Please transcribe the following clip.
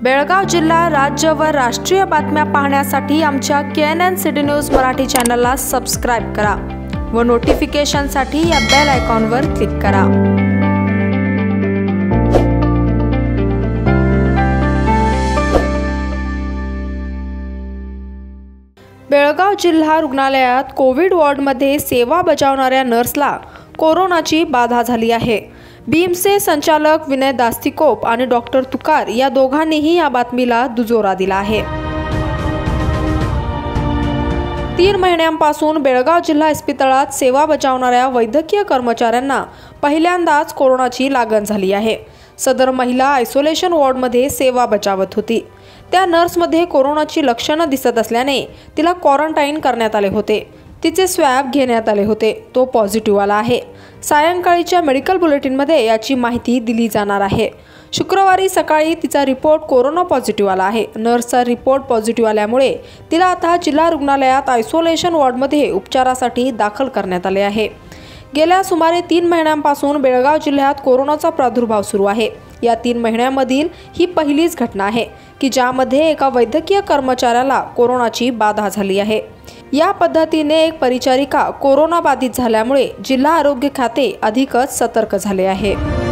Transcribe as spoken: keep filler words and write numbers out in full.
बेळगाव जिल्हा, राज्य व राष्ट्रीय बातम्या पाहण्यासाठी आमच्या K N N city news Marathi चॅनलला सबस्क्राइब करा व नोटिफिकेशनसाठी या बेल आयकॉनवर क्लिक करा। बेळगाव जिल्हा रुग्णालयात कोविड वॉर्डमध्ये सेवा बजावणाऱ्या नर्सला कोरोनाची बाधा झाली आहे। बीमचे संचालक विनय दास्तिकोप आणि डॉक्टर तुकार या दोघांनीही या बातमीला दुजोरा दिला आहे। तीन महिन्यांपासून बेळगाव जिल्हा इस्पितळात सेवा बजावणाऱ्या वैद्यकीय कर्मचाऱ्यांना पहिल्यांदाच कोरोनाची लागण झाली आहे। सदर महिला आयसोलेशन वॉर्डमध्ये सेवा बजावत होती। त्या नर्समध्ये कोरोनाची लक्षणे दिसत असल्याने तिला क्वारंटाईन करण्यात आले होते। तिचे स्वॅब घेण्यात आले होते, तो पॉझिटिव्ह आला आहे। सायंकाळीच्या मेडिकल बुलेटिनमध्ये याची माहिती दिली जाणार आहे। शुक्रवारी सकाळी तिचा रिपोर्ट कोरोना पॉझिटिव्ह आला आहे। नर्सचा रिपोर्ट पॉझिटिव्ह आल्यामुळे तिला आता जिल्हा रुग्णालयात आयसोलेशन वॉर्डमध्ये उपचारासाठी दाखल करण्यात आले आहे। गेल्या सुमारे तीन महिन्यांपासून बेळगाव जिल्ह्यात कोरोनाचा प्रादुर्भाव सुरू आहे। या तीन महिन्यांमधील ही पहिलीच घटना आहे की ज्यामध्ये एका वैद्यकीय कर्मचाऱ्याला कोरोनाची बाधा झाली आहे। या पद्धतीने एक परिचारिका कोरोना बाधित झाल्यामुळे जिल्हा आरोग्य खाते अधिकच सतर्क झाले आहे।